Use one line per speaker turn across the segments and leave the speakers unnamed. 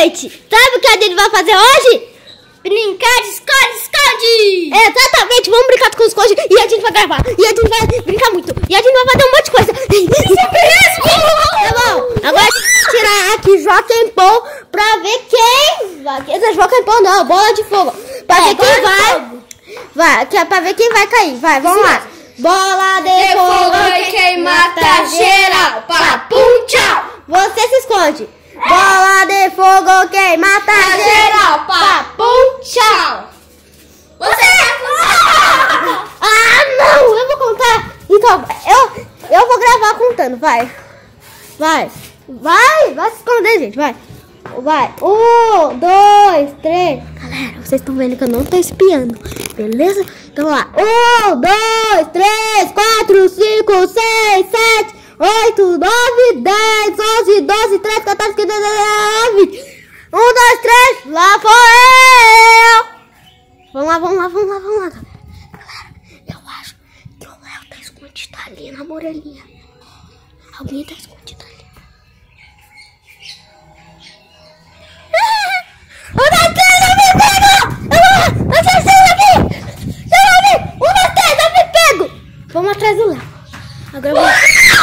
gente, sabe o que a gente vai fazer hoje? Brincar de esconde-esconde! Exatamente, vamos brincar com esconde e a gente vai gravar. E a gente vai brincar muito. E a gente vai fazer um monte de coisa. Tá bom, agora a gente vai tirar aqui Joaquim-Pô pra ver quem vai. Joaquim-Pô não, bola de fogo. Pra ver quem vai. Que é pra ver quem vai cair. Vai, vamos lá. Bola de fogo
e quem mata geral. Papum, tchau.
Você se esconde. Bola de fogo, quem mata
geral. Papum, tchau. Você
não, eu vou contar. Então, eu vou gravar contando, vai se esconder, gente, vai. 1, 2, 3. Galera, vocês estão vendo que eu não tô espiando, beleza? Então vamos lá. 1, 2, 3, 4, 5, 6, 7, 8, 9, 10, 11, 12, 13, 14, 15, 16, 20. 1, 2, 3, lá foi eu. Vamos lá. Galera, eu acho que o Léo tá escondido ali na morelinha. Alguém tá escondido ali. Vamos atrás do Léo. Agora eu vou...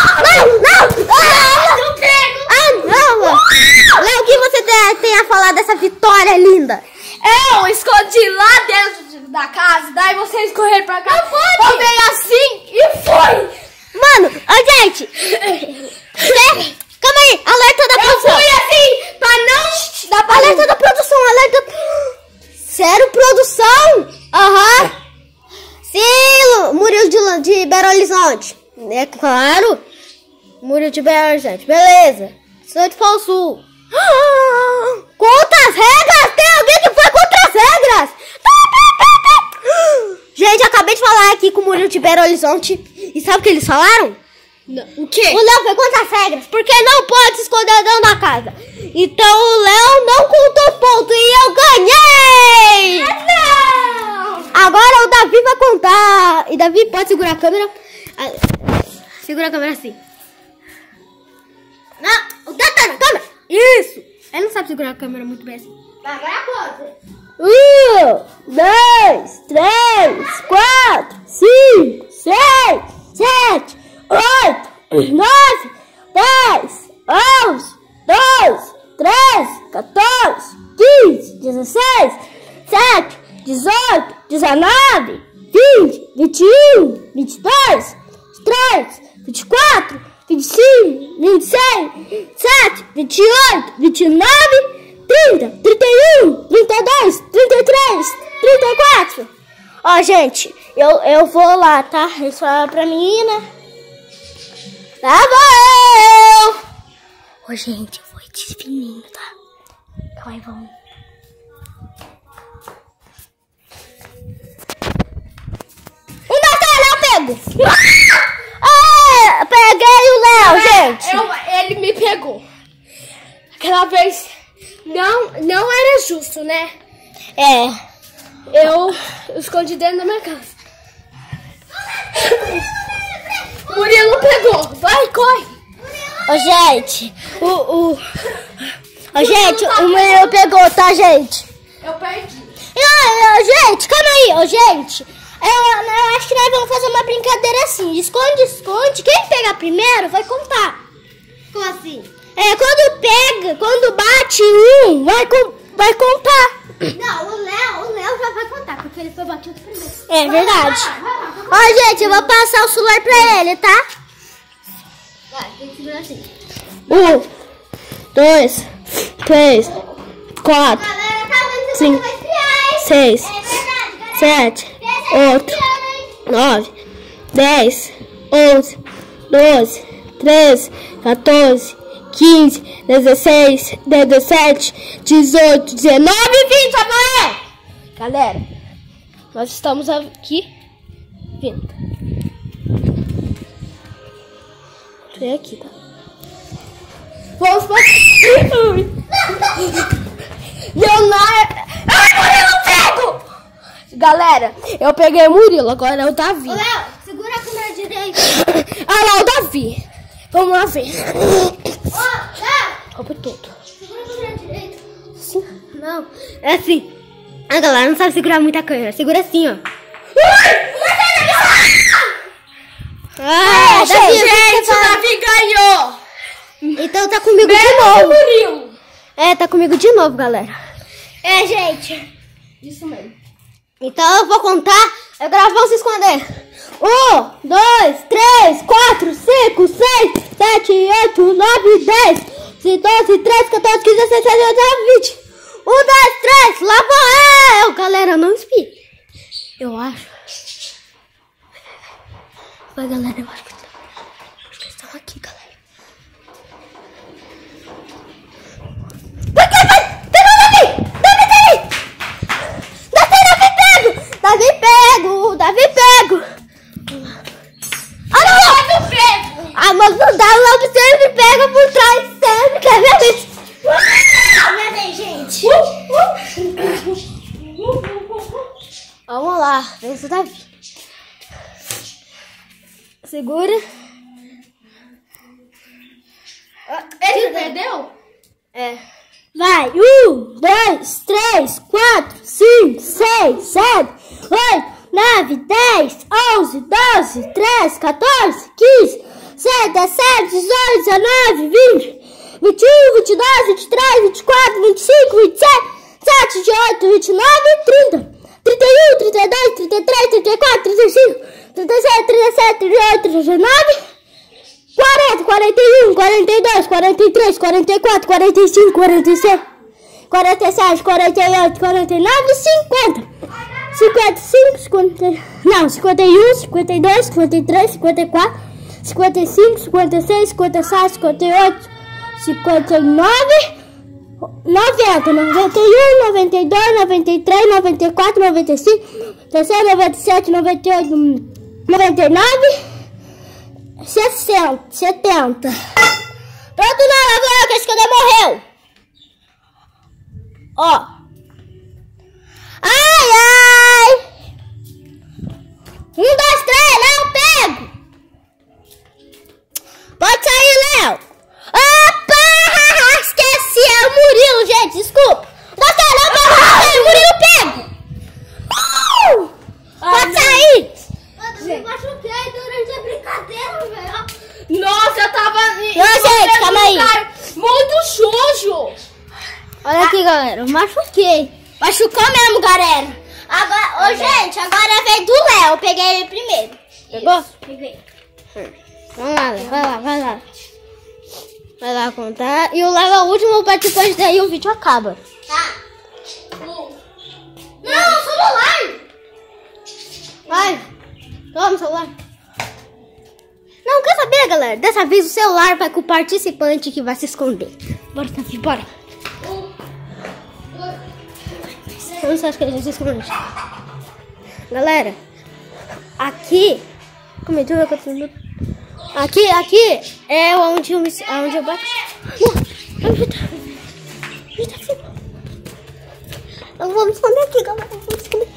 Não! Léo, o que você tem a falar dessa vitória linda?
eu escondi lá dentro da casa, daí vocês correram pra cá. Eu veio assim e foi.
Mano, gente. Calma aí, alerta da produção.
Eu fui assim, pra não dar pra
alerta da produção, alerta. Sério, produção? Aham. Sim, Murilo de Belo Horizonte. É claro. Murilo de Belo Horizonte, beleza. Sou de Pau Sul. Contra as regras? Tem alguém que foi contra as regras? Gente, acabei de falar aqui com o Murilo de Belo Horizonte. E sabe o que eles falaram?
Não. O quê?
O Léo foi contra as regras, porque não pode se esconder dentro da casa. Então o Léo não contou ponto e eu ganhei!
Não!
Agora o Davi vai contar. E Davi, pode segurar a câmera? Segura a câmera assim. Não, o Davi tá na câmera. Isso! Ele não sabe segurar a câmera muito bem assim.
Agora pode.
1, 2, 3, 4, 5, 6, 7, 8, 9, 10, 11, 12, 13, 14, 15, 16, 17, 18, 19, 20, 21, 22, 23, 24, 25, 26, 27, 28, 29, 30, 31, 32, 33, 34. Ó, gente, eu vou lá, tá? Eles falaram pra mim, né? Tá bom! Ô, gente, eu vou desfininho, tá? Calma aí, vamos. Eu pego! Peguei o Léo, gente!
Ele me pegou. Aquela vez não era justo, né? Eu escondi dentro da minha casa. Murilo pegou. Vai, corre.
Ô, gente, o Murilo pegou, tá, gente?
Eu perdi.
Gente, calma aí, gente. Eu acho que nós vamos fazer uma brincadeira assim. Esconde, esconde. Quem pegar primeiro vai contar.
Como assim?
Quando bate um, vai contar.
Não, o Léo já vai contar, porque ele foi batido primeiro.
É verdade. Ó, gente, eu vou passar o celular pra ele, tá?
Vai, tem que segurar assim.
1, 2, 3, 4, 5, 6, 7, 8, 9, 10, 11, 12, 13, 14, 15, 16, 17, 18, 19 e 20, amanhã! Galera, nós estamos aqui vindo. Vem aqui, tá? Vamos para... Leonardo... Ai, Murilo, pego! Galera, eu peguei o Murilo, agora é o Davi.
Ô, Léo, segura a câmera direita.
Ah lá, o Davi. Vamos lá ver.
Ô, Léo,
Roupa tudo.
segura a câmera direita.
Não, é assim. A galera não sabe segurar muita câmera. Segura assim, ó.
Gente, o Davi ganhou.
Então tá comigo de novo. Tá comigo de novo, galera.
Gente. Isso mesmo.
Então eu vou contar. Agora vamos se esconder. 1, 2, 3, 4, 5, 6, 7, 8, 9, 10, 12, 13, 14, 15, 16, 17, 18, 20. 1, 2, 3, lá vou eu. Galera, não espie. Eu acho. Vai, galera, eu acho que eles estão aqui, galera. Vai, pega o Davi! Davi pego! Ah, não! Ah, mas não dá, o Davi sempre pega por trás, sempre, quer ver, gente? Vamos lá, vence o Davi. Segura.
Ele perdeu?
Vai, 1, 2, 3, 4, 5, 6, 7, 8, 9, 10, 11, 12, 13, 14, 15, 16, 17, 18, 19, 20, 21, 22, 23, 24, 25, 27, 28, 29, 30, 31, 32, 33, 34, 35, 37, 37, 38, 39, 40, 41, 42, 43, 44, 45, 46, 47, 48, 49, 50. 55, 50, não, 51, 52, 53, 54, 55, 56, 57, 58, 59, 90, 91, 92, 93, 94, 95, 96, 97, 98, 99, 60, 70. Pronto, não, agora que a escada morreu. Ó. Ai, ai. 1, 2, 3, Léo, pego. Pode sair, Léo. Opa, esqueci, é o Murilo, gente, desculpa. 1, 2, 3, Léo, pego, Murilo, pego. Pode sair.
Eu me machuquei durante a brincadeira, velho. Nossa, eu tava...
gente, calma aí.
Muito sujo.
Olha aqui, galera, eu machuquei. Machucou mesmo, galera. Agora, gente, agora é a vez do Léo. Eu peguei ele primeiro. Pegou?
Peguei.
Vamos lá, Léo. Vai lá. Vai lá contar. E o Léo é o último participante, daí o vídeo acaba.
Tá. Não, celular.
Vai. Toma o celular. Não, quer saber, galera? Dessa vez o celular vai com o participante que vai se esconder. Bora, Davi, bora. Eu não sei, acho que ele já se esconde. Galera, aqui... Como é que eu... Aqui é onde eu bati. Eu vou me esconder aqui, galera. Eu vou me esconder.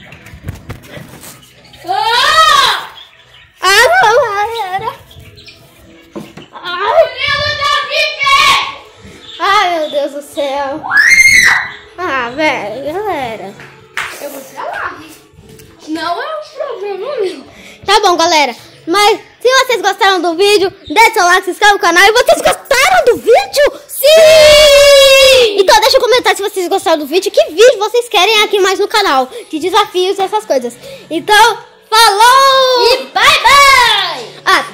Ai, meu Deus do céu. Ah, velho, galera.
Eu vou te falar. Não é um problema meu.
Tá bom, galera. Mas se vocês gostaram do vídeo, deixa o seu like, se inscreve no canal. E vocês gostaram do vídeo? Sim! Então deixa um comentário se vocês gostaram do vídeo. Que vídeo vocês querem aqui mais no canal? De desafios e essas coisas. Então, falou!
E bye, bye!